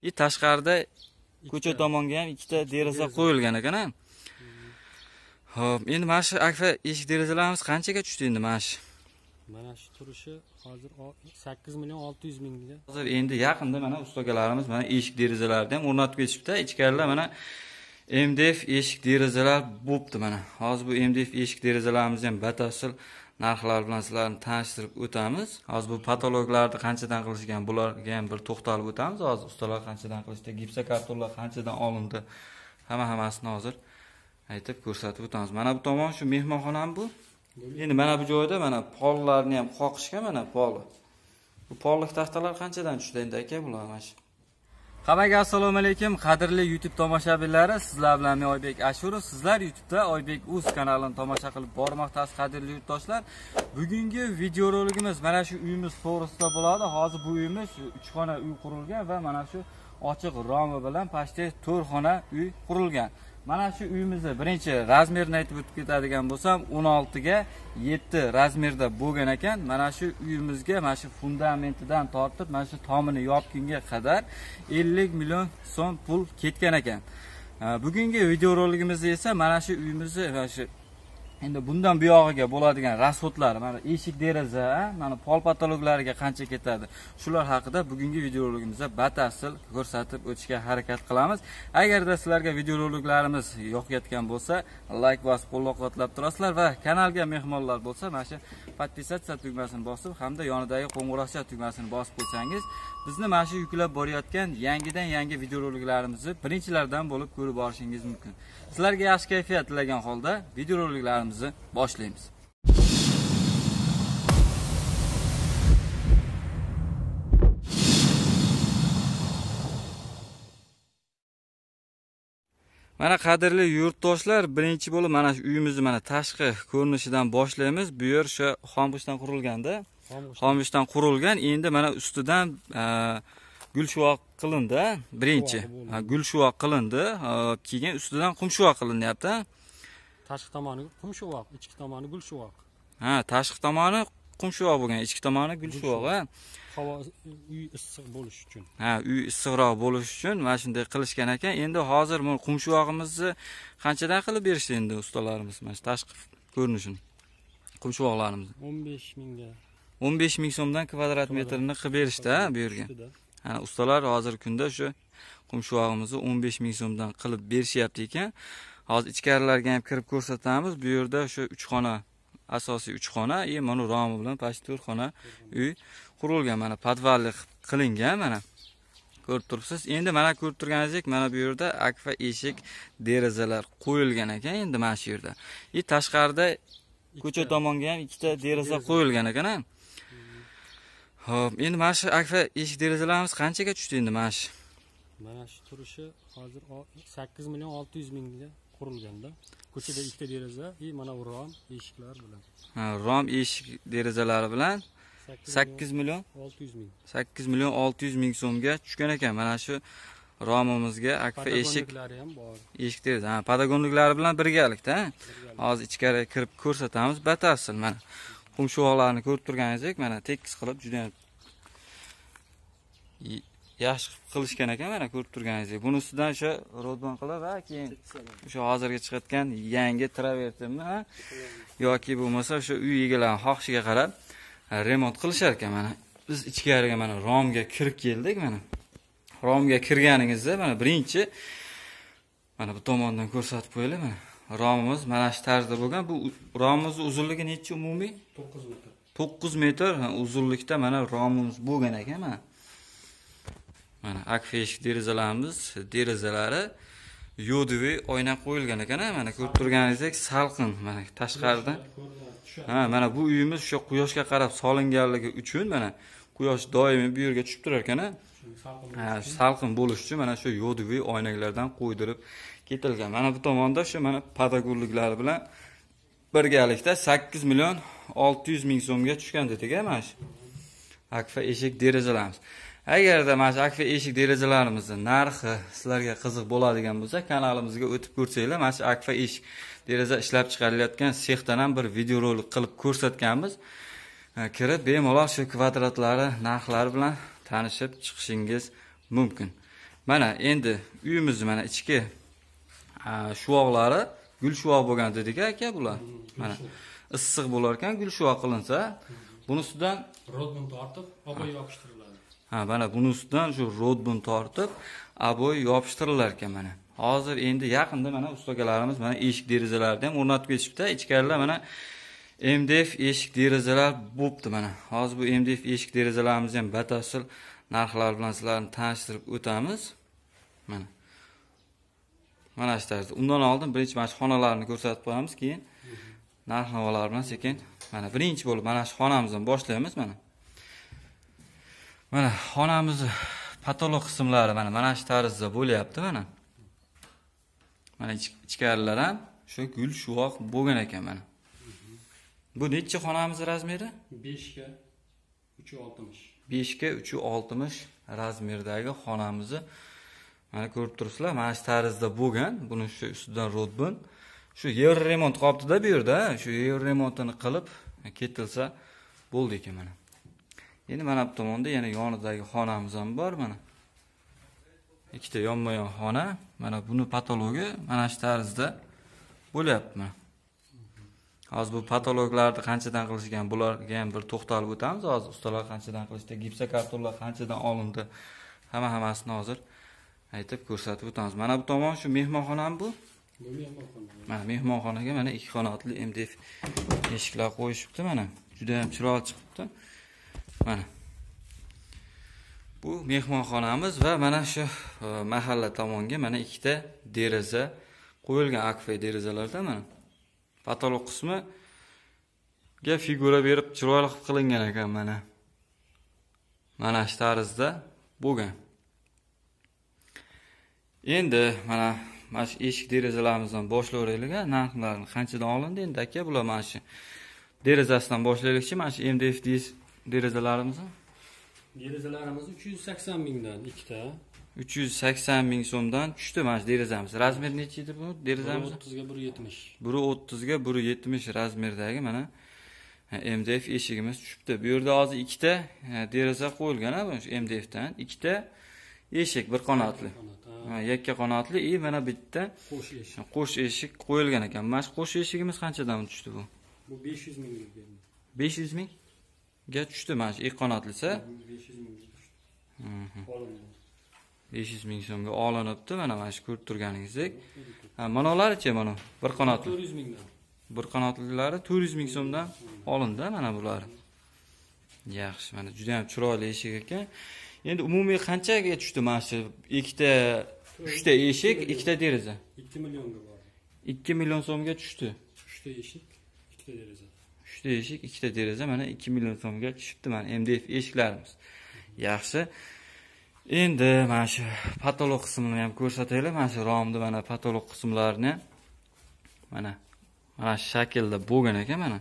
Tashqarida ko'cha tomonga ham ikkita deraza qo'yilgan ekan. Xo'p, endi mana shu akfa eshik derazalarimiz qanchaga tushdi endi mana shu? Mana shu turishi hozir 8.600.000 ga. Hozir endi yaqinda mana ustakalarimiz mana eshik derazalarni ham o'rnatib ketishibdi. Ichkarilar mana MDF eshik derazalar bo'pti mana. Hozir bu MDF eshik derazalarimizni ham batafsil narxlar bilan sizlarni tanishtirib o'tamiz. Hozir bu patologlarni qanchadan qilishgan, bularga ham bir to'xtalib o'tamiz. Hozir ustalar qanchadan qilishdi, gipsokartonlar qanchadan olindi, hammasini hozir aytib ko'rsatib o'tamiz. Mana bu tomon shu mehmonxonam bu. Endi mana bu joyda mana pollarni ham qoqishgan mana poli. Bu pollik taxtalar qanchadan tushdi endi aka bular mana shu? Hammaga assalomu alaykum, qadrli YouTube tomoshabinlari. Sizlar bilan men Oybek Ashurov. Sizlar YouTube'da Oybek Uz kanalini tomosha qilib bormoqdasiz, qadrli yurtdoshlar. Bugungi videorolikimiz mana shu uyimiz to'g'risida bo'ladi. Hozir bu uyimiz 3 xona uy qurilgan va mana shu ochiq romi bilan pastda 4 xona uy qurilgan. Mana shu uyimizni birinchi razmerini aytib o'tib ketadigan bo'lsam, 16 ga 7 razmerda bo'lgan ekan. Mana shu uyimizga mana shu fundamentidan tortib, mana shu tomini yopgunga qadar 50 million so'm pul ketgan ekan. Bugungi videorolikimizda esa mana shu uyimizni va shu endi bundan buyog'iga bo'ladigan rasxodlar, mana eshik deraza, mana pol patologlariga qancha ketadi. Shular haqida bugungi videorolikimizda batafsil ko'rsatib o'tishga harakat qilamiz. Agarda sizlarga videoroliklarimiz yoqayotgan bo'lsa, like bosib qo'llab-quvvatlab turasizlar va kanalga mehmonlar bo'lsa, mana shu podpisatsiya tugmasini bosib hamda yonidagi qo'ng'iroqcha tugmasini bosib qo'ysangiz, bizni mana shu yuklab borayotgan yangi videoroliklarimizni birinchilardan bo'lib ko'rib borishingiz mumkin. Sizlarga yaxshi kayfiyat tilagan holda videoroliklarimizni boshlaymiz. Mana qadrli yurtdoshlar, birinchi bo'lib mana shu uyimizni mana tashqi ko'rinishidan boshlaymiz. Bu yer o'sha xombushdan qurilganda, xombushdan qurilgan. Endi mana ustidan gulshuvoq qilindi, birinchi. Gulshuvoq qilindi, keyin ustidan qumshuvoq qilinyapti. Tashqi tomoni qumshuvoq, ichki tomoni gulshuvoq. Tashqi tomoni qumshuvoq bo'lgan, ichki tomoni gulshuvoq. Havo uy issiq bo'lish uchun. Uy issiqroq bo'lish uchun mana shunday qilishgan ekan. Endi hozir bu qumshuvog'imizni qanchadan qilib berishdi endi ustalarimiz mana tashqi ko'rinishini. Qumshuvoqlarimizni 15.000 ga. 15.000 so'mdan kvadrat metrini qilib berishdi bu yerga. Ustalar hozirgi kunda shu qumshuvog'imizni 15.000 so'mdan qilib berishyapti ekan. Hozir ichkarilarga ham kirib ko'rsatamiz. Bu yerda shu 3 xona, asosiy 3 xona, mana romi bilan past 4 xona uy qurilgan. Mana podvalli qilingan mana. Ko'rib turibsiz. Endi mana ko'rib turganingizdek, mana bu yerda akfa eshik derazalar qo'yilgan ekan. Endi mana shu yerda. Tashqarida ko'cha tomonga ham ikkita deraza qo'yilgan ekan. Xo'p, endi mana shu akfa eshik derazalarimiz qanchaga tushdi endi mana shu? Mana shu turishi hozir 8.600.000 ga qurilganda. Ko'chada ikkita deraza va mana bu rom eshiklar bilan. Rom eshik derazalari bilan 8 million 600 ming so'mga tushgan ekan. Mana shu romimizga akfa eshik ham bor. Eshik deraza, padagonliklari bilan birgalikda. Hozir ichkariga kirib ko'rsatamiz batafsil mana. Qumshuvoqlarni ko'rib turganingizdek, mana tekis qilib juda yaxshi qilishgan ekan, mana ko'rib turganingizdek. Buni ustidan o'sha rodban qilib va keyin o'sha hozirga chiqayotgan yangi travertimi yoki bo'lmasa o'sha uy egalarining xohishiga qarab remont qilishar ekan. Mana biz ichkariga mana romga kirib keldik mana. Romga kirganingizda mana birinchi mana bu tomondan ko'rsatib qo'yaylik mana. Romimiz mana shu tarzda bo'lgan. Bu romimiz uzunligi necha umumiy? 9 metr. 9 metr uzunlikda mana romimiz bo'lgan ekan mana. Mana akfa eshik derazalari yo'divi oyna qo'yilgan ekan. Mana ko'rib turganingizdek salqin mana tashqaridan. Mana bu uyimiz o'sha quyoshga qarab solinganligi uchun mana quyosh doimiy bu yerga tushib turar ekan. Salqin bo'lish uchun mana shu yo'divi oynalardan qo'ydirib ketilgan. Mana bu tomonda shu mana padagonliklari bilan birgalikda 8 million 600 ming so'mga tushgan dedik mana shu akfa eshik derazalarimiz. Agarda mana shu akfa eshik derazalarimizni narxi sizlarga qiziq bo'ladigan bo'lsa, kanalimizga o'tib ko'rsanglar, mana shu akfa eshik deraza ishlab chiqarilayotgan sexdan ham bir videorolik qilib ko'rsatganmiz. Kirib bemalol shu kvadratlari, narxlari bilan tanishib chiqishingiz mumkin. Mana endi uyimiz mana ichki shuvoqlari gul shuvoq bo'lgan dedik aka bular. Mana issiq bo'lar ekan gul shuvoq qilinsa, buni ustidan rodbun tortib, oboy yopishtiriladi. mana buni ustidan shu rodbun tortib, aboy yopishtirilar ekan mana. Hozir endi yaqinda mana ustagalarimiz mana eshik derazalarni ham o'rnatib ketishibdi. Ichkarilar mana MDF eshik derazalar bo'pti mana. Hozir bu MDF eshik derazalarimizni ham batafsil narxlar bilan sizlarni tanishtirib o'tamiz. Mana. Mana shu tarzda. Undan oldin birinchi mana shu xonalarni ko'rsatib qo'yamiz, keyin narx-navolar bilan sekin mana birinchi bo'lib mana shu xonamizdan boshlaymiz mana. Mana xonamizni patolog qismlari mana shu tarzda bo'lyapti mana. Mana ichkarilar ham shu gul shuvoq bo'lgan ekan mana. Bu necha xonamiz razmeri? 5 ga 360. 5 ga 360 razmerdagi xonamizni mana ko'rib turibsizlar. Mana shu tarzda bo'lgan. Buni shu ustidan rodbun. Shu yer remont qoptida bu yerda, shu yer remontini qilib ketilsa bo'ldi ekan mana. Endi mana bu tomonda yana yonidagi xonamiz ham bor mana. Ikkita yonma-yon xona. Mana buni patologi mana shu tarzda bo'lyapti mana. Hozir bu patologlarni qanchadan qilishgan, bularga ham bir to'xtalib o'tamiz. Hozir ustalar qanchadan qilishdi, gipsokartonlar qanchadan olindi, hammasini hozir aytib ko'rsatib o'tamiz. Mana bu tomon shu mehmonxonami bu? Bu mehmonxona. Mana mehmonxonaga mana 2 qanotli MDF eshiklar qo'yishibdi mana. Juda ham chiroyli chiqibdi. Mana. Bu mehmonxonamiz va mana shu mahalla tomonga mana 2 ta deraza qo'yilgan, akfa derazalarda mana. Patolog qismiga figura berib chiroyli qilingan ekan mana. Mana shu tarzda bo'lgan. Endi mana shu eshik derazalarimizdan boshlayveraylik. Narxlarni qanchadan olindi endi aka bular mana shu derazasidan boshlaylikchi. Mana shu MDF derazalarimiz. Derazalarimiz 380 mingdan ikkita. 380 ming so'mdan tushdi mana shu derazamiz. Razmer necha edi bu derazamiz? 30 ga 170. 130 ga 170 razmerdagi mana MDF eshigimiz tushibdi. Bu yerda hozir 2 ta deraza qo'yilgan ha, bu MDF dan. 2 ta eshik bir qanotli. Yakka qanotli mana bitta qo'sh eshik qo'yilgan ekan. Mana shu qo'sh eshigimiz qanchadan tushdi bu? Bu 500 ming berdi. 500 ming ga tushdi mana shu ikki qanotlisi. 500 ming tushdi. 500 ming so'mga olinibdi. Mana shu ko'rib turganingizdek. Mana ularchi mana bir qanotli. 400 mingdan. Bir qanotlilari 400 ming so'mdan olindi mana bular. Yaxshi, mana juda ham chiroyli eshik ekan. Endi umumiy qanchaga tushdi mana shu ikkita, 3 ta eshik, 2 ta deraza? 2 millionga bor. 2 million so'mga tushdi. 3 ta eshik, 2 ta deraza. 3 ta eshik, 2 ta deraza mana 2 million so'mga tushibdi mana MDF eshiklarimiz. Yaxshi. Endi mana shu patolog qismini ham ko'rsataylik. Mana shu romda mana patolog qismlarini mana shu shaklda bo'lgan ekan mana.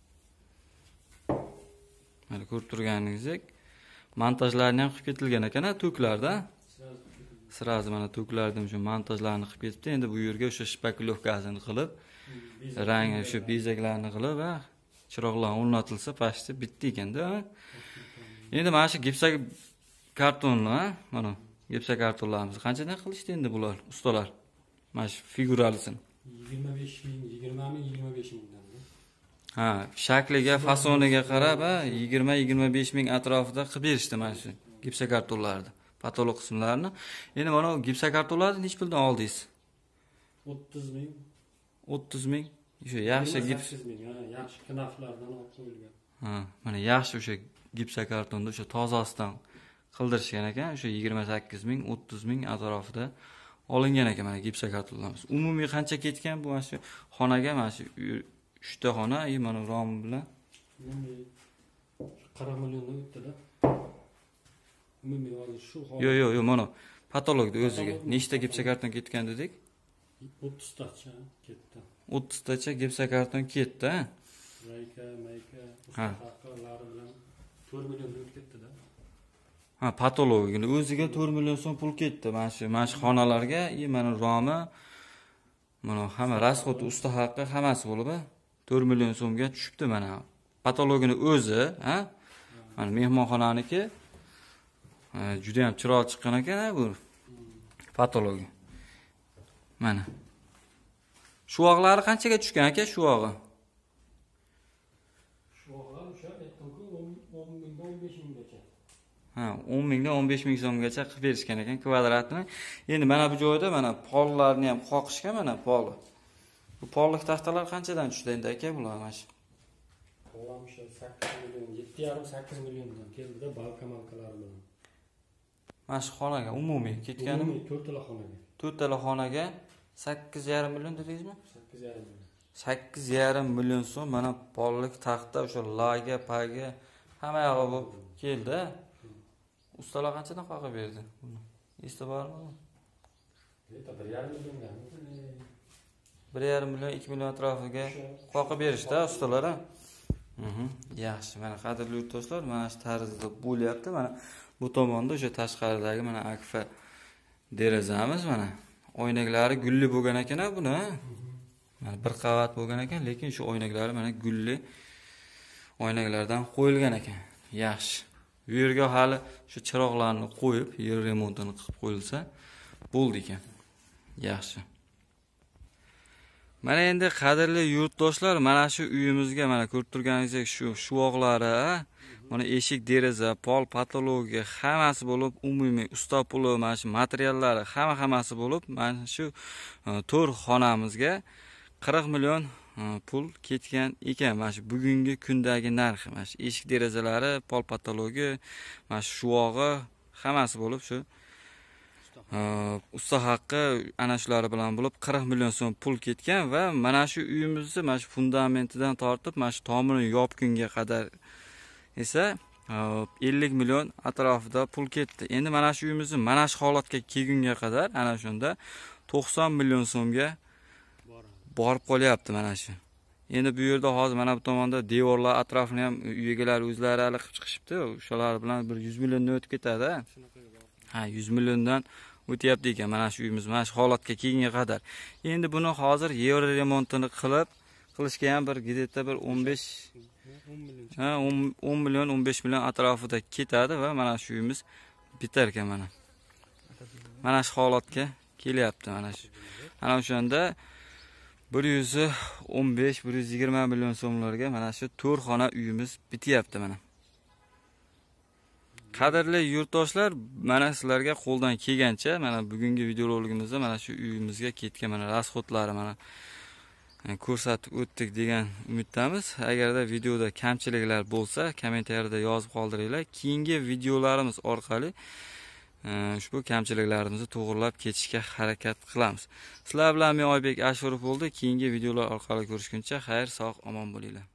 Mana ko'rib turganingizdek montajlarni ham qilib ketilgan ekan, to'klarda. Sirazi mana to'klarda ham shu montajlarni qilib ketibdi. Endi bu yerga o'sha shpakilovkasini qilib, rangi shu bezaklarni qilib va chiroqlar o'rnatilsa pastda bitdi ekanda. Endi mana shu gipsa kartonni, mana gipsa kartonlarimizni qanchadan qilishdi endi bular ustalar? Mana shu figuralisini 25 ming, 20 ming, 25 mingdan. Shakliga, fasoniga qarab 20-25 ming atrofida qilib berishdi mana shu gipsa kartonlarni, patolog qismlarini. Endi mana bu gipsa kartonlarni nech puldan oldingiz? 30 ming. 30 ming. O'sha yaxshi gips, yaxshi knaflardan olib qo'yilgan. Mana yaxshi o'sha gipsa kartonni o'sha tozasidan qildirishgan ekan. O'sha 28 ming, 30 ming atrofida olingan ekan mana gipsa kartonlarimiz. Umumiy qancha ketgan bu mana shu xonaga, mana shu 3 ta xona, mana rom bilan 40 milliondan o'tdi-da. Umumiy hozir shu xona. Yo'q, mana patologda o'ziga nechta gipsa karton ketgan dedik? 30 tacha ketdi. 30 tacha gipsa karton ketdi, ha? Mayka, ustaxonalar bilan 4 million pul ketdi-da. Patologini o'ziga 4 million so'm pul ketdi. Mana shu xonalarga, mana romi, mana hamma rasxot, usta haqqi hammasi bo'lib, 4 million so'mga tushibdi mana. Patologini o'zi, ha? Mana mehmonxonaniki juda ham chiroyli chiqqan ekan bu. patologiya. Mana. Shu oqlari qanchaga tushgan aka, shu og'i? Shu og'lar o'sha aytdim-ku 10 mingdan 15 minggacha. Ha, 10 mingdan 15 ming so'mgacha qilib berishgan ekan kvadratini. Endi mana bu joyda mana pollarni ham qoqishgan mana poli. Bu pollik taxtalar qanchadan tushdi endi aka bular mana shu? Olam o'sha 8 million, 7,5-8 milliondan keldi-da balka-malkalar bilan. Mana shu xonaga umumiy ketganimi? 4 tala xonaga. 4 tala xonaga 8,5 million dedingizmi? 8,5 million. 8,5 million so'm mana pollik taxta o'sha laga, paga hamma yog'i bo'lib keldi. Ustalar qanchadan qoqib berdi buni? Esda bormi? 1,5 millionga. 1,5 million, 2 million atrofiga qoqib berishdi ustalar. Yaxshi, mana qadrli yurtdoshlar, mana shu tarzda bo'lyapti. Mana bu tomonda o'sha tashqaridagi mana akfa derazamiz mana. Oynaklari gulli bo'lgan ekan buni. Mana bir qavat bo'lgan ekan, lekin shu oynaklari mana gulli oynaklardan qo'yilgan ekan. Yaxshi. Bu yerga hali shu chiroqlarni qo'yib, yer remontini qilib qo'yilsa bo'ldi ekan. Yaxshi. Mana endi qadrli yurtdoshlar, mana shu uyimizga mana ko'rib turganingizdek shu og'lari, mana eshik, deraza, pol, patologiya hammasi bo'lib, umumiy usta puli, mana shu materiallari hammasi bo'lib, mana shu to'rt xonamizga 40 million pul ketgan ekan. Mana shu bugungi kundagi narxi, mana shu eshik derazalari, pol, patologiya, mana shu og'i hammasi bo'lib shu usta haqqi ana shular bilan bo'lib 40 million so'm pul ketgan va mana shu uyimizni mana shu fundamentidan tortib mana shu tomirini yopgunga qadar esa 50 million atrofida pul ketdi. Endi mana shu uyimizni mana shu holatga kelgunga qadar ana shunda 90 million so'mga borib qolyapti mana shu. Endi bu yerda hozir mana bu tomonda devorlar atrofini ham uy egalari o'zlari hali qilib chiqishibdi. O'shalar bilan bir 100 milliondan o'tib ketadi. Ha, 100 milliondan o'tyapti ekan mana shu uyimiz mana shu holatga kelgunga qadar. Endi buni hozir yer remontini qilishga ham bir gidetda bir 10 million 15 million atrofida ketadi va mana shu uyimiz bitar ekan mana. Mana shu holatga kelyapti mana shu. Ana o'shanda 115-120 million so'mlarga mana shu 4 xona uyimiz bityapti mana. Qadrli yurtdoshlar, mana sizlarga qo'ldan kelgancha mana bugungi videorolikimizda mana shu uyimizga ketgan mana rasxodlari mana ko'rsatib o'tdik degan umiddamiz. Agarda videoda kamchiliklar bo'lsa, kommentariyada yozib qoldiringlar. Keyingi videolarimiz orqali ushbu kamchiliklarimizni to'g'rilab ketishga harakat qilamiz. Sizlar bilan men Oybek Ashurov bo'ldi. Keyingi videolar orqali ko'rishguncha xayr, sog', omon bo'linglar.